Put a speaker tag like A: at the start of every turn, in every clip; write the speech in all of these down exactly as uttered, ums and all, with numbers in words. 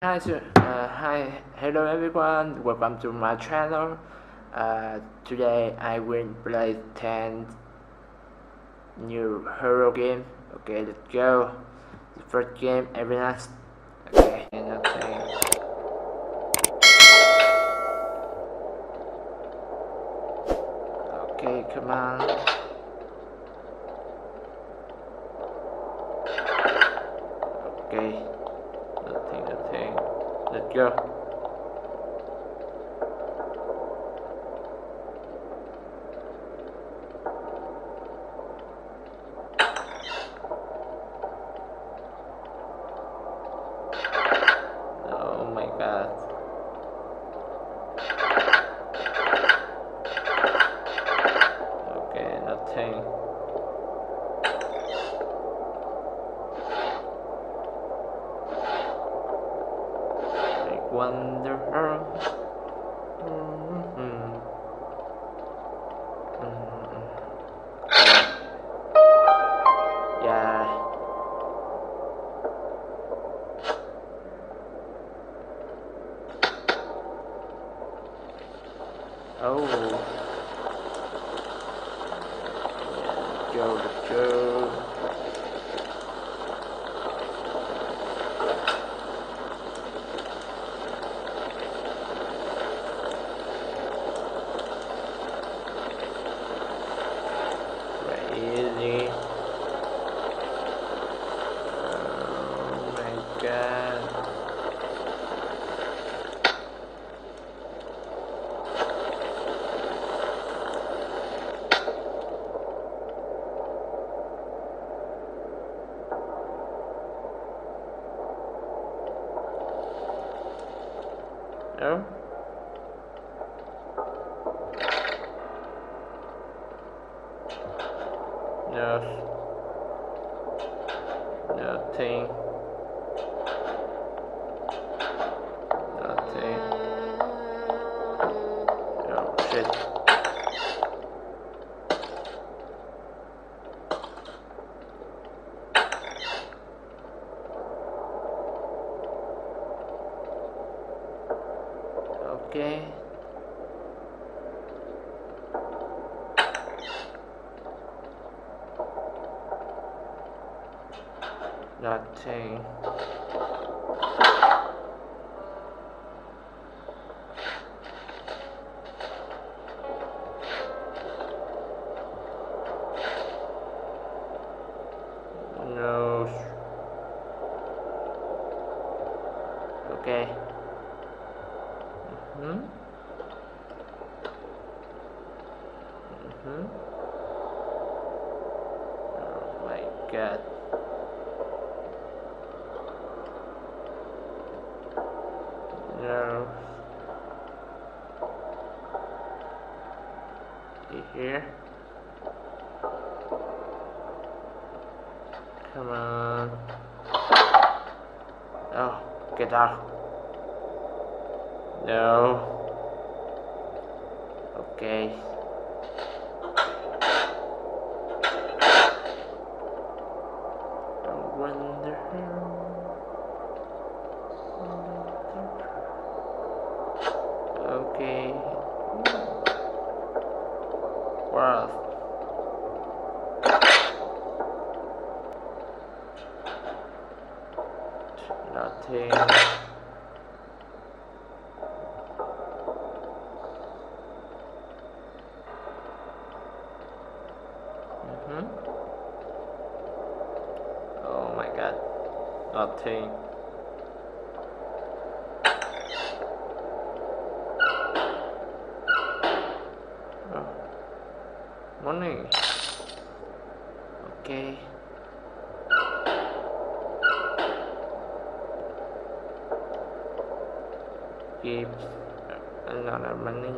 A: Hi, sir. Uh, hi, hello everyone. Welcome to my channel. Uh, today I will play ten new hero game. Okay, let's go. The first game, Arenas. Okay, nothing. Okay, come on. Okay, nothing, nothing. Let's go. Oh my god. Okay, nothing. Like wonder. Mm-hmm. Mm-hmm. Yeah. Oh. Go, let's go. Crazy. Oh my god. No? No. Nothing. Nothing. Oh shit. Okay. Nothing. No. Okay. Hmm. Hmm. Oh my god. No. You here? Come on. Oh, get out. No. Okay. I wonder. Okay. Wow. Nothing. Mm-hmm. Oh my god. Nothing. Oh. Money. Okay. Give another money.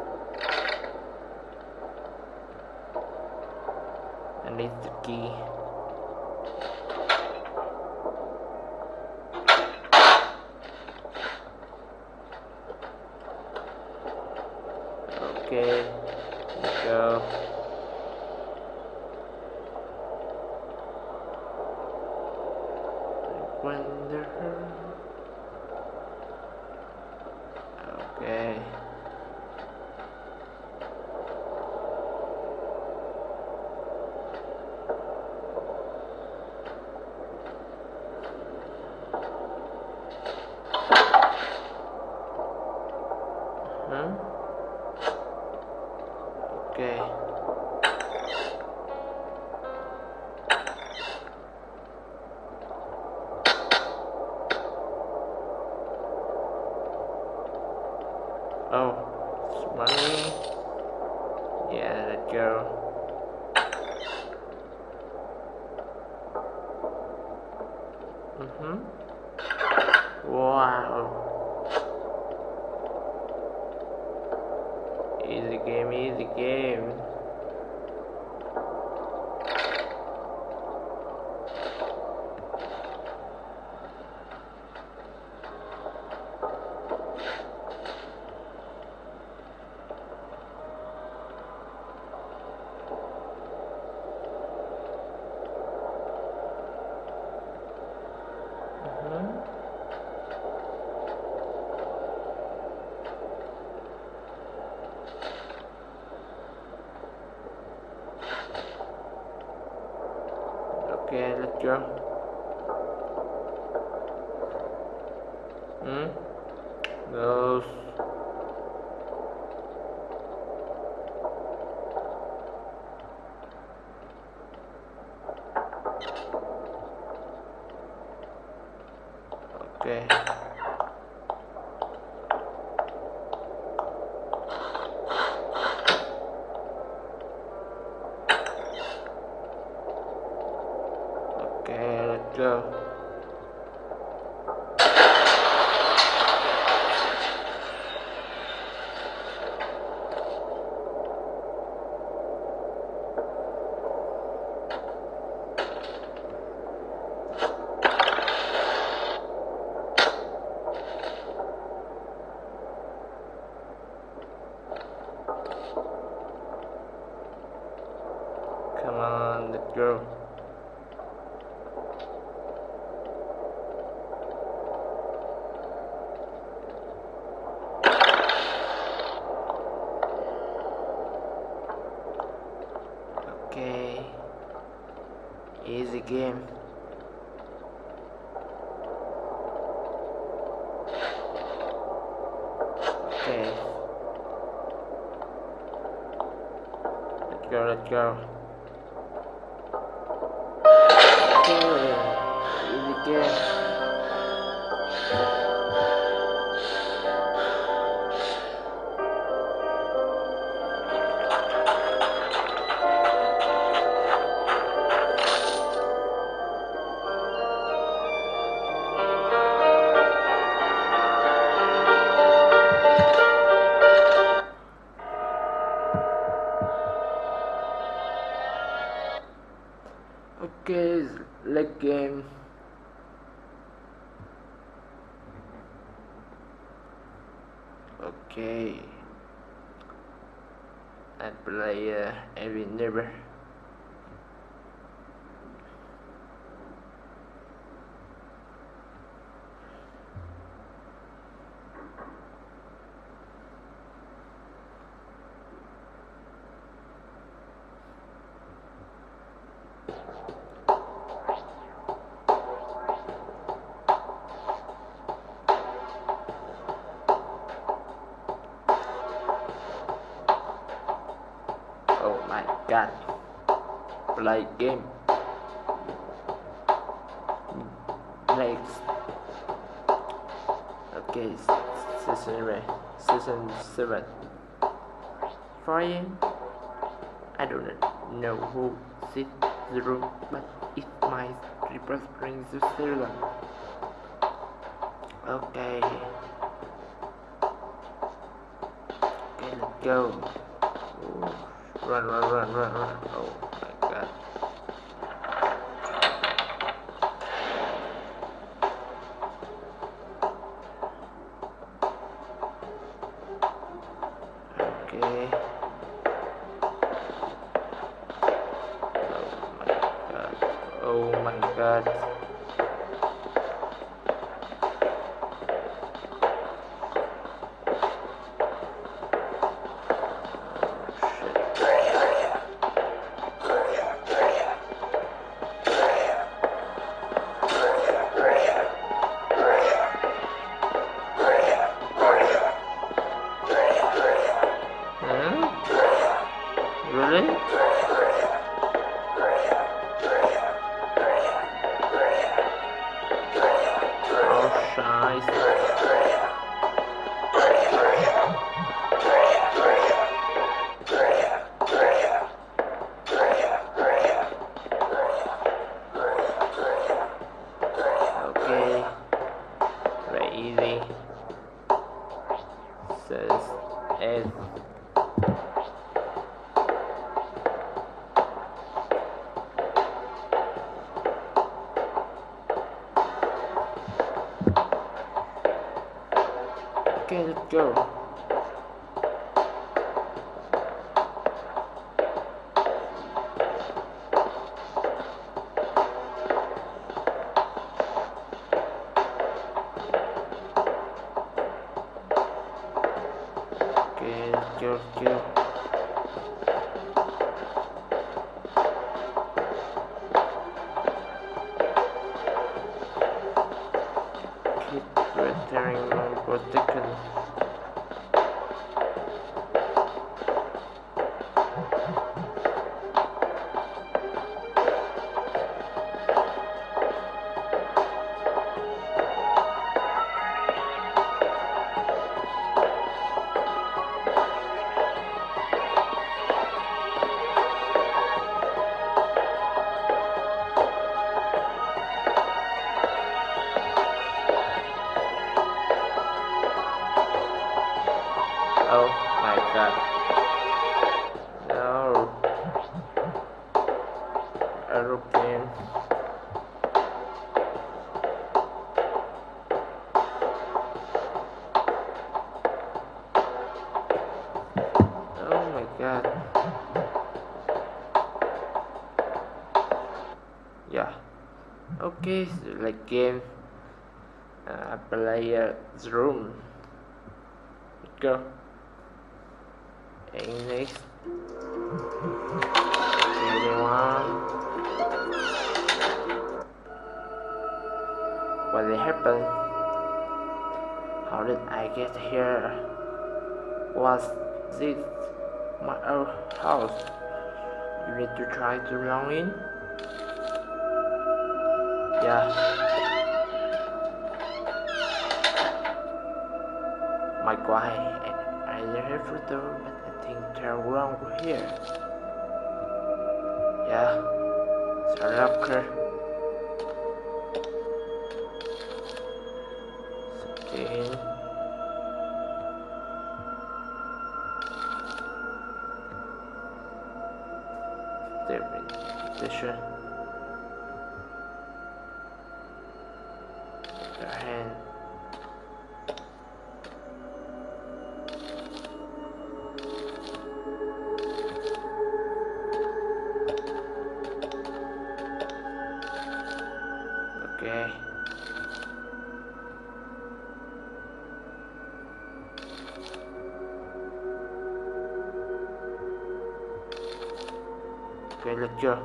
A: I need the key. Okay. Let's go. I wonder. Okay. Hmm? Okay. Oh, it's money. Yeah, let's go. Mm-hmm. Wow. Easy game, easy game. Mm-hmm. Okay, let's go. Hmm? Those. Okay. Okay, let's go. Come on, let's go. Okay. Easy game. Okay. Let's go, let's go. Okay. Easy game. Okay, leg game. Okay. I play uh, every neighbor. Oh my god. Play game. Next. Okay, season season seven. Frying. I don't know who sit the room, but it's my triple spring Switzerland. Okay. Okay, let's go. Ooh. Run, run, run, run, run. Oh my god. Okay. Oh my god. Okay, very easy. Says S. Okay, let's go. Okay, let's go, let's go. Keep returning my protection. Oh my god. No. Aeroplane. Oh my god. Yeah. Okay, so like game. Uh, player's room. Go. And next. Anyone? What did happen? How did I get here? Was this my own house? You need to try to log in? Yeah. My god, I, I have returned, but I think they're wrong here. Yeah. It's a locker. Sixteen. Position. Your hand. Okay. Okay, let's go.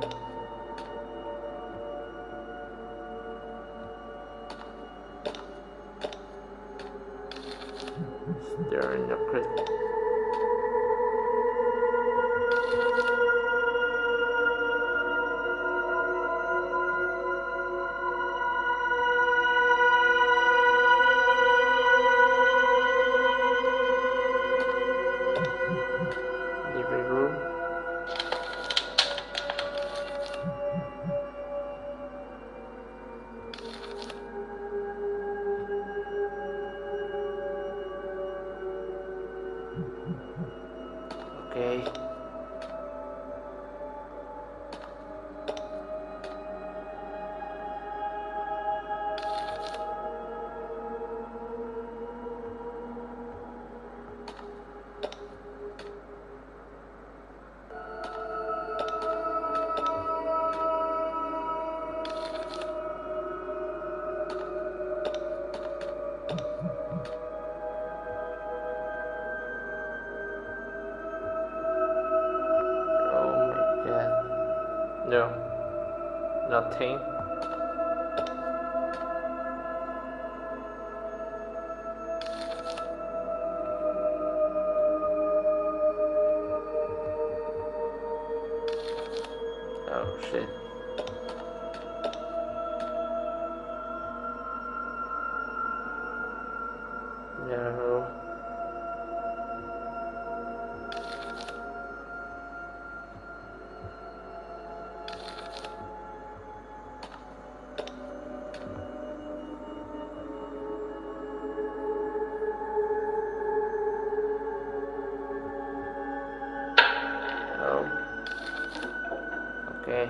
A: They're in the crate. Living room. Okay. Oh my god. No. Nothing. Oh shit. No. Oh. Okay.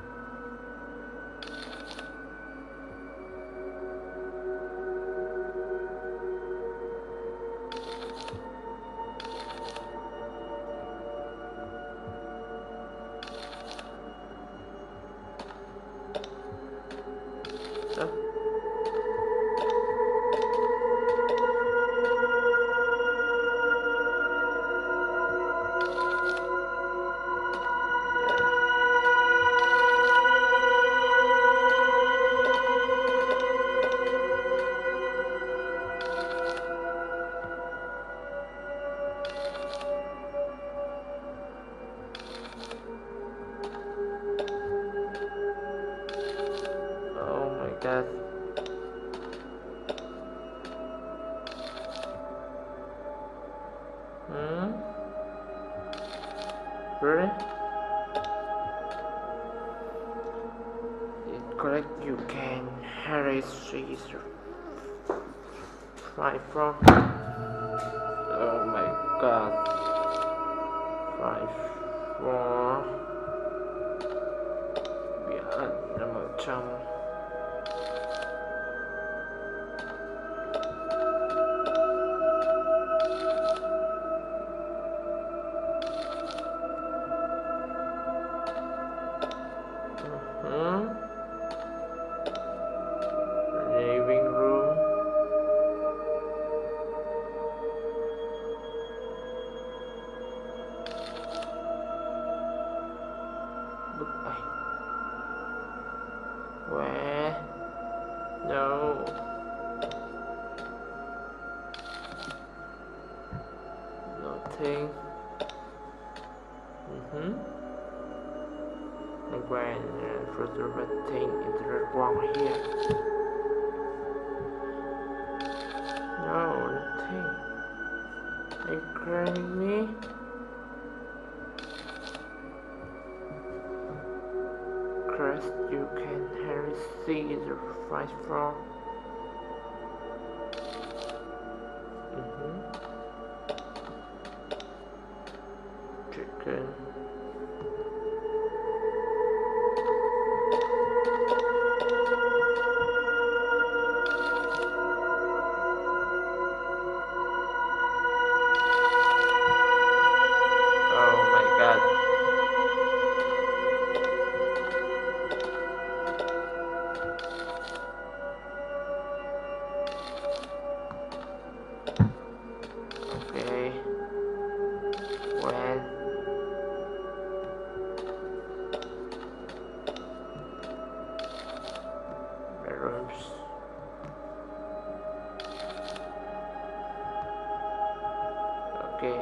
A: So. Oh my god. Hmm? Really? Correct, you can Harry Caesar fly from. Oh my god. Five four bị ẩn nằm ở trong. Hmm? Living room. Bức ảnh. Where? No. Nothing. Mm-hmm. And when uh, further thing is wrong here. No, nothing. Are you crying me? Crest, you can Harry Caesar fight from. Mm-hmm. Chicken. Oh my god. Okay. When? Bedrooms. Okay.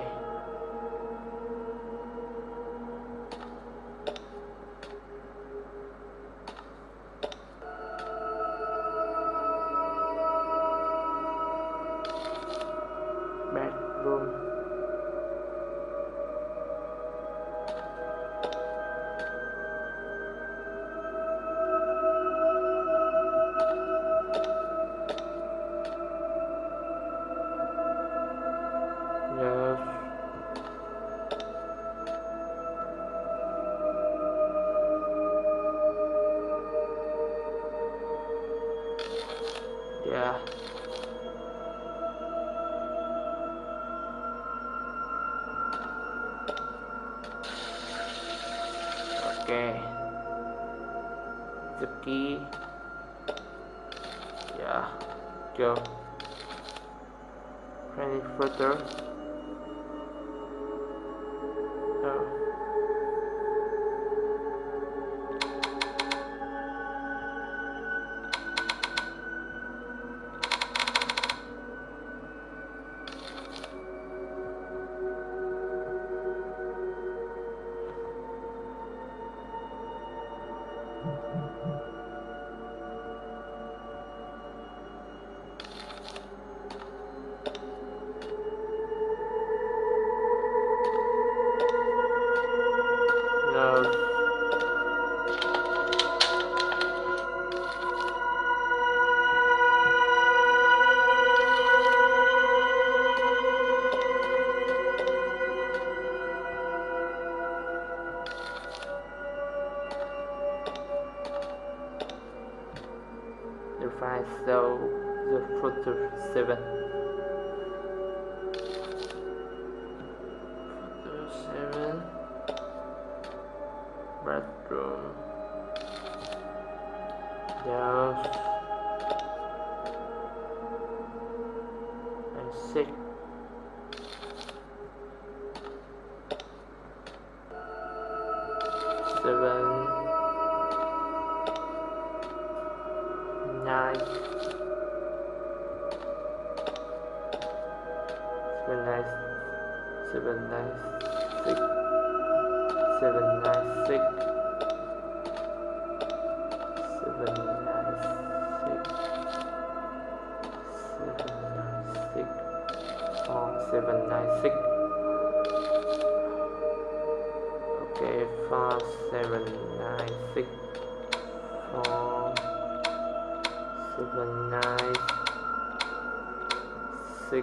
A: Bedroom. Yes. Yeah. Okay. The key. Yeah. Go. Any further? No. Photo seven. Photo seven. Bathroom. Yes. And six. Seven. Nine. Seven nine. Seven nine six. Seven nine six. Seven nine six. Seven nine six. Oh, seven nine six. Okay, four seven nine six. Four seven nine six.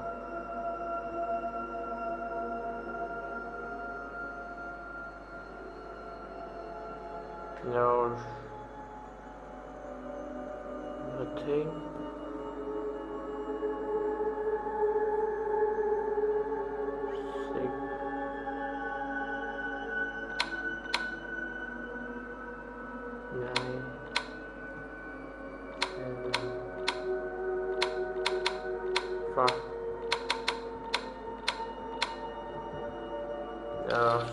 A: No, nothing. Six. Nine. Seven. Four. No.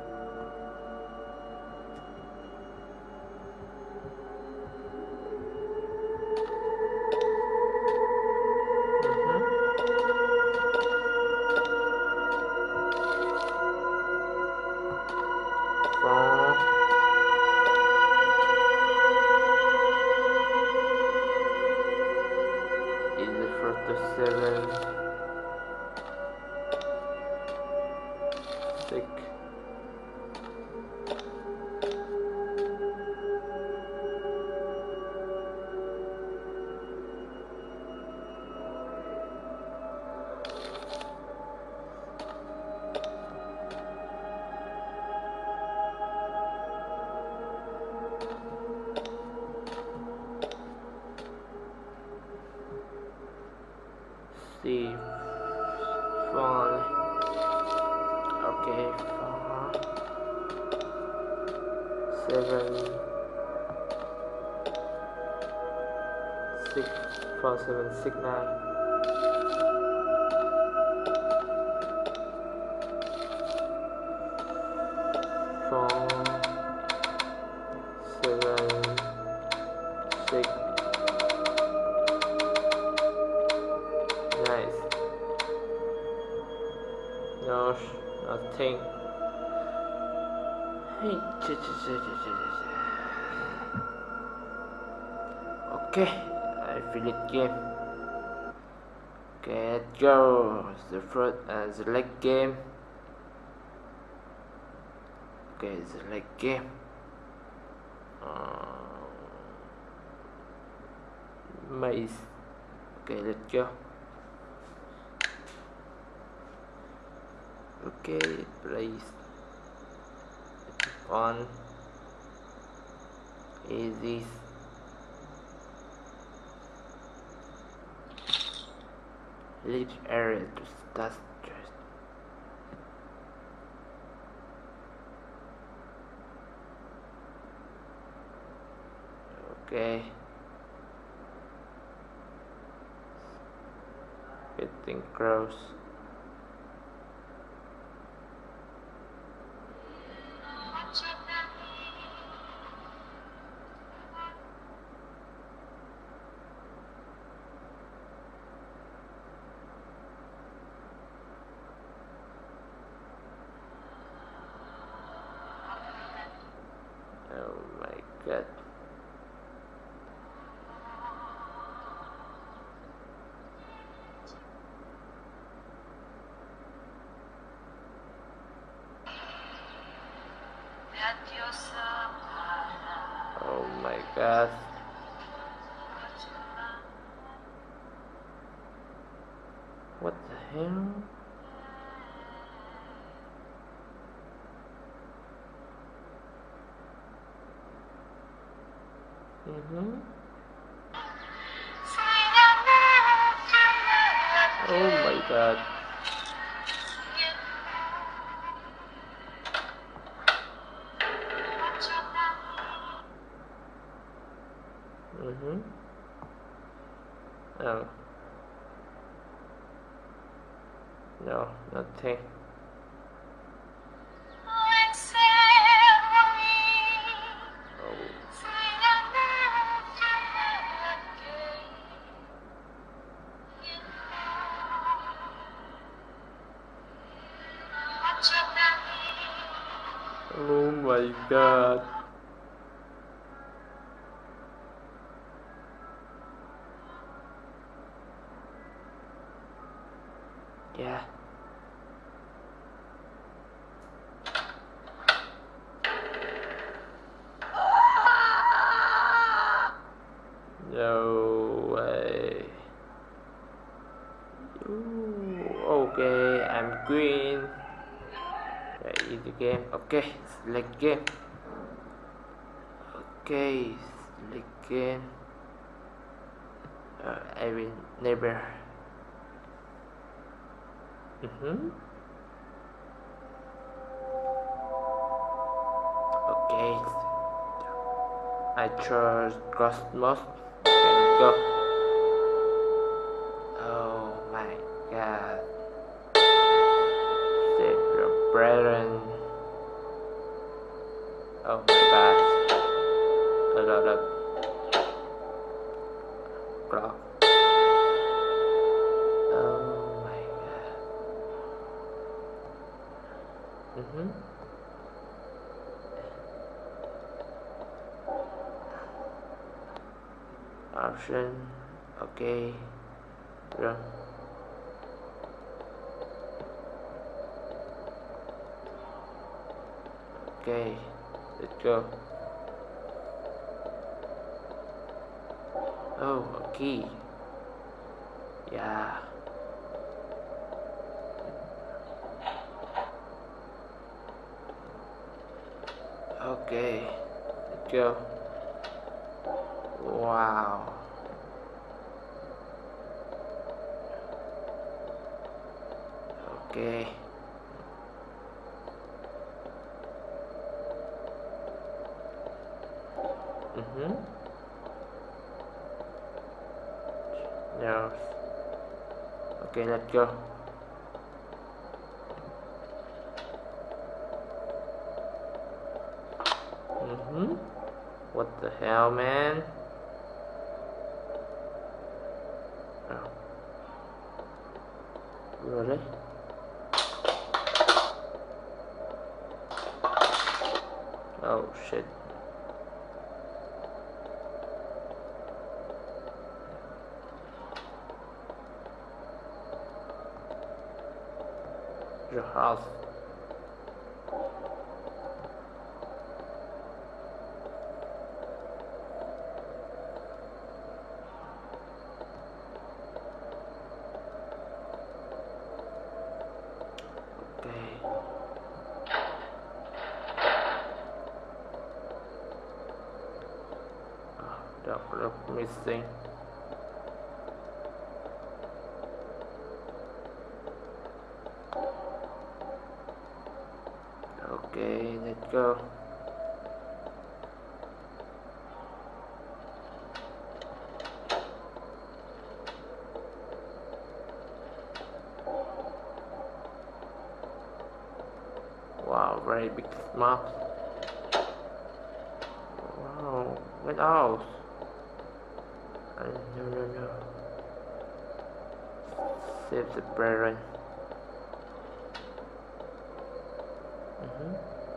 A: Seven, six, C, four. Okay, four, seven, six, four, seven, six, nine. Four, seven, six. Nice. No, nothing. Okay, I finished game. Okay, let's go. The first, uh, the leg game. Okay, the leg game. Uh, maze. Okay, let's go. Okay, place on easy. Leave area to start stress. Okay, getting close. Oh my god. Oh my god. What the hell? Mm-hmm. Oh my god. Mm-hmm. Oh. No, nothing. Oh my god. Yeah. No way. Ooh, okay, I'm green. Right, easy game. Okay, select game. Okay, select game. Uh, I will never. Mm-hmm. Okay. I chose Cosmos. Okay, go. Oh my god. Save your brethren. Oh my god. A lot of clock. Oh my god. Mm-hmm. Option. Okay. Run. Okay. Let's go. Oh, a key. Yeah. Okay. Let's go. Wow. Okay. Mm-hmm. No. Okay, let's go. Mm-hmm. What the hell, man? Oh. Really? Oh shit. Your house. Okay. Oh, that look missing. Okay, let's go. Wow, very big map. Wow, what else? Uh, no, no, no. Save the parent. Mm-hmm.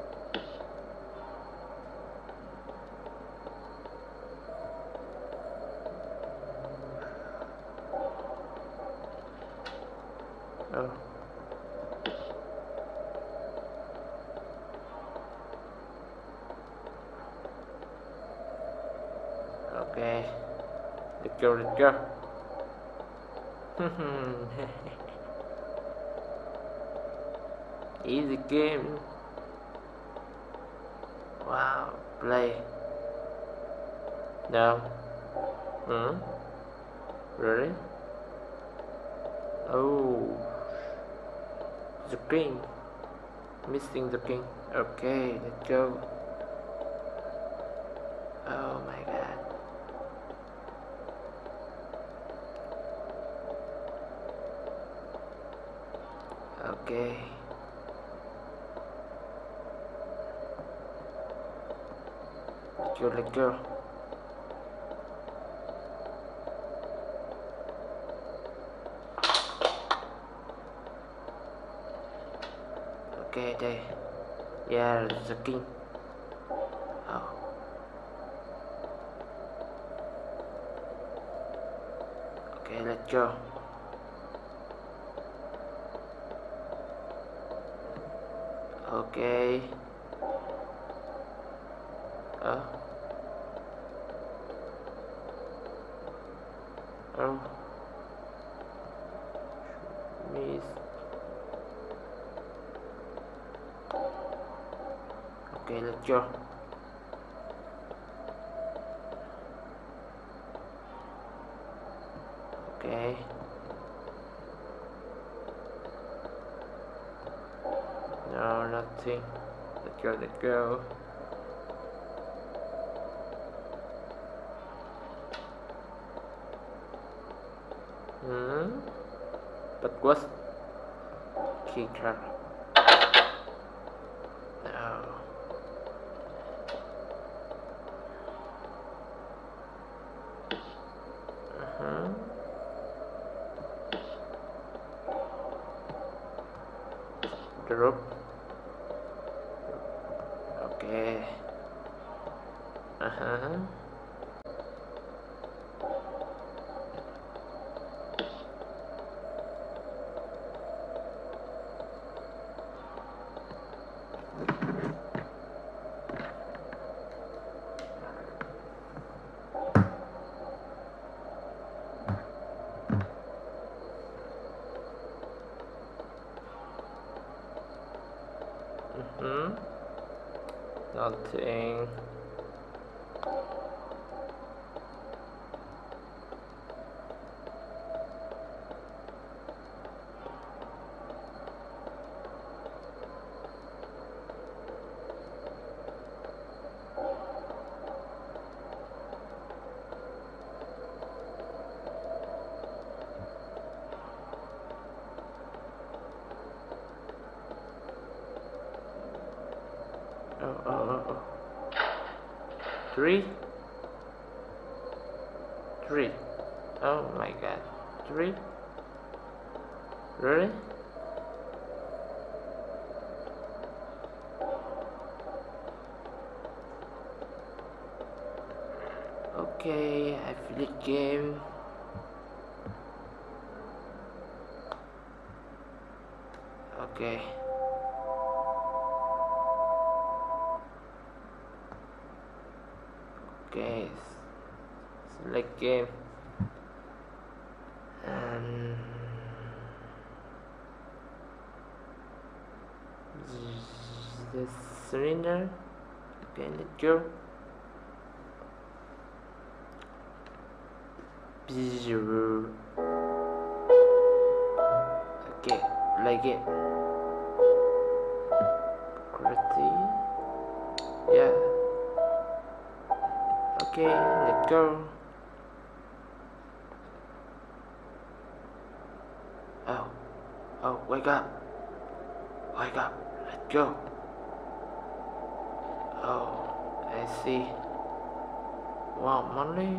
A: Oh. Okay. Let's go, let's go. Easy game. Wow, play. No. Hmm? Really? Oh, the king. Missing the king. Okay, let's go. Oh my god. Okay. Let's go, let's go. Okay, đây. Yeah, the king. Oh. Okay, let's go. Okay. Oh. Oh. Miss. Okay, let's go. Okay. No, nothing. Let's go, let's go. Hmm? But what? Key card. No. Uh-huh. Drop. Okay. Uh-huh. Mm-hmm. Nothing. Oh, oh, oh, oh. Three? Three. Oh my god. Three? Really? Okay, I feel the game. Okay. Okay. Select game. And the cylinder. Okay, let's go. Zero. Okay, like it. Quality. Yeah. Okay, let's go. Oh, oh, wake up. Wake up. Let's go. Oh, I see. Wow, money.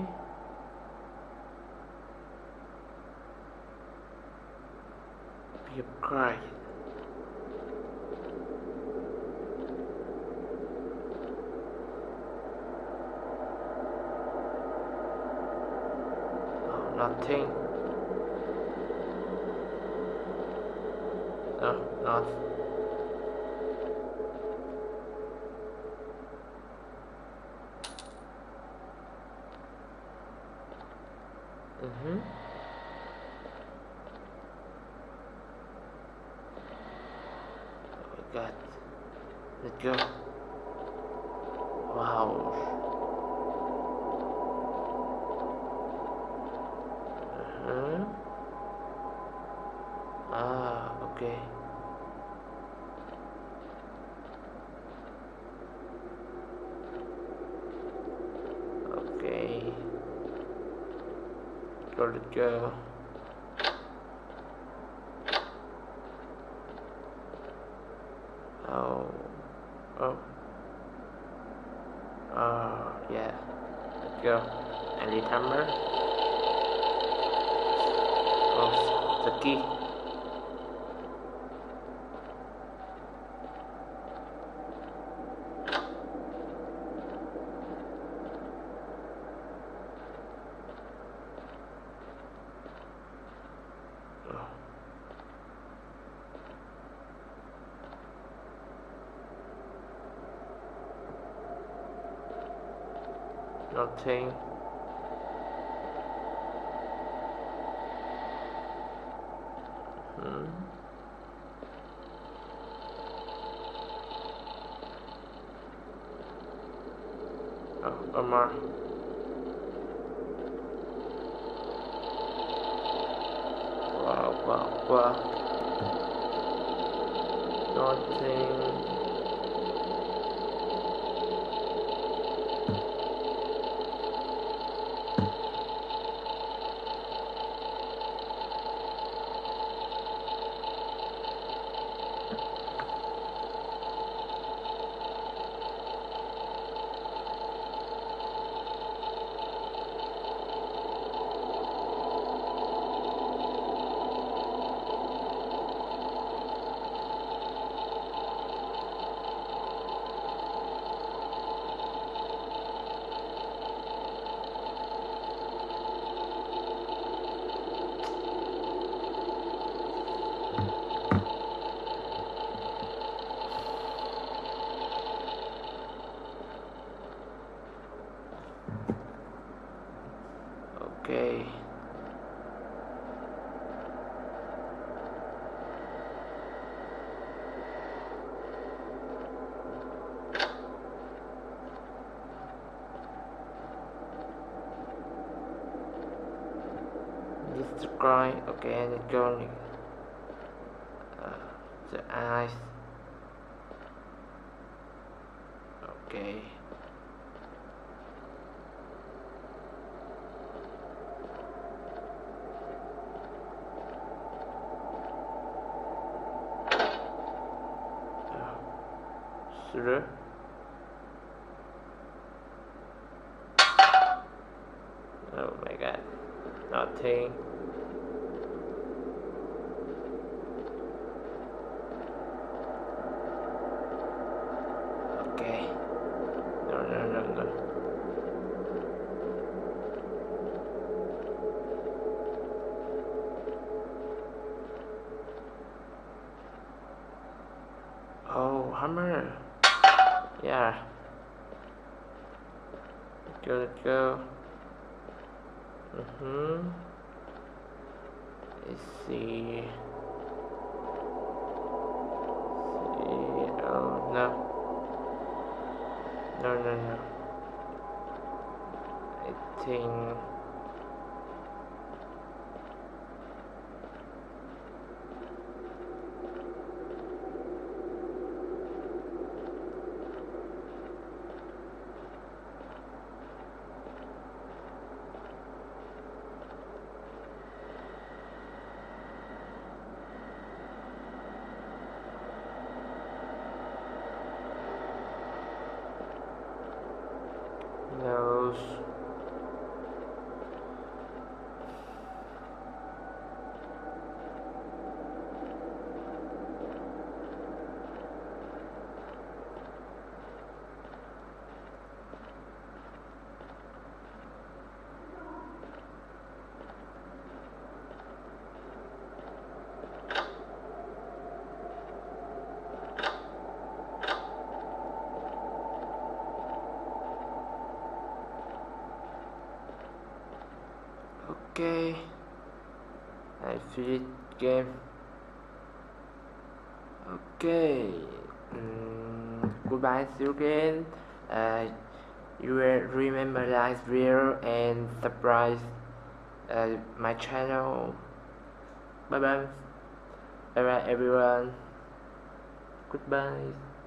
A: Be quiet. Oh, nothing. No, not. Mm-hmm. Oh my god. Let's go. Wow. Uh-huh. Ah, okay. Okay. Go, let's go. Oh. Oh. Oh, yeah. Let's go. Any timer? Oh, the key. Oh. Nothing. Hmm. Oh, one more. Wow, wow, wow. Nothing. Okay. Destroy. Okay, and it's going. Uh, the eyes. Okay. Sure. Oh my god. Nothing. Okay. No, no, no, no. Oh, hammer. Yeah. Let's go, let's go. Mm-hmm. Let's see. See. Oh, no. No, no, no. I think. Nose. Okay. I finished game. Okay. Mm, goodbye, see you again. Uh, you will remember like video and subscribe uh, my channel. Bye bye. Alright everyone, goodbye.